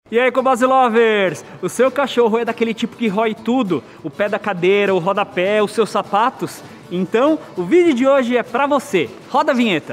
E aí, Cobase Lovers? O seu cachorro é daquele tipo que rói tudo? O pé da cadeira, o rodapé, os seus sapatos? Então, o vídeo de hoje é pra você. Roda a vinheta!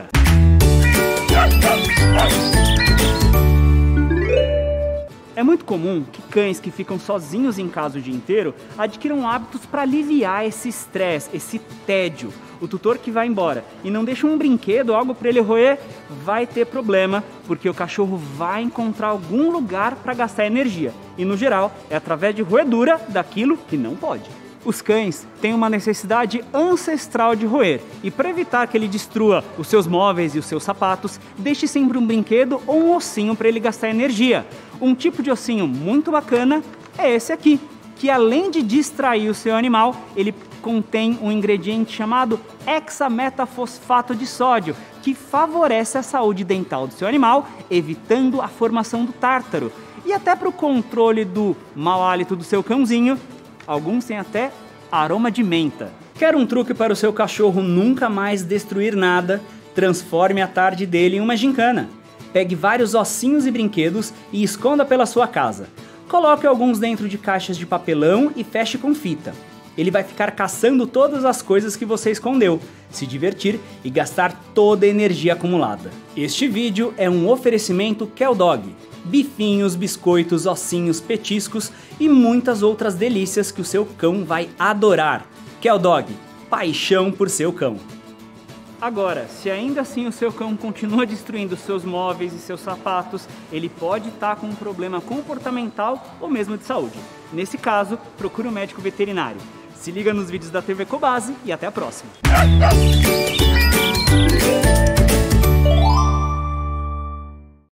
É muito comum que cães que ficam sozinhos em casa o dia inteiro adquiram hábitos para aliviar esse estresse, esse tédio. O tutor que vai embora e não deixa um brinquedo ou algo para ele roer, vai ter problema, porque o cachorro vai encontrar algum lugar para gastar energia. E no geral, é através de roedura daquilo que não pode. Os cães têm uma necessidade ancestral de roer, e para evitar que ele destrua os seus móveis e os seus sapatos, deixe sempre um brinquedo ou um ossinho para ele gastar energia. Um tipo de ossinho muito bacana é esse aqui, que além de distrair o seu animal, ele contém um ingrediente chamado hexametafosfato de sódio, que favorece a saúde dental do seu animal, evitando a formação do tártaro. E até para o controle do mau hálito do seu cãozinho, alguns têm até aroma de menta. Quer um truque para o seu cachorro nunca mais destruir nada? Transforme a tarde dele em uma gincana. Pegue vários ossinhos e brinquedos e esconda pela sua casa. Coloque alguns dentro de caixas de papelão e feche com fita. Ele vai ficar caçando todas as coisas que você escondeu, se divertir e gastar toda a energia acumulada. Este vídeo é um oferecimento Keldog. Bifinhos, biscoitos, ossinhos, petiscos e muitas outras delícias que o seu cão vai adorar. Keldog, paixão por seu cão. Agora, se ainda assim o seu cão continua destruindo seus móveis e seus sapatos, ele pode estar com um problema comportamental ou mesmo de saúde. Nesse caso, procure um médico veterinário. Se liga nos vídeos da TV Cobase e até a próxima!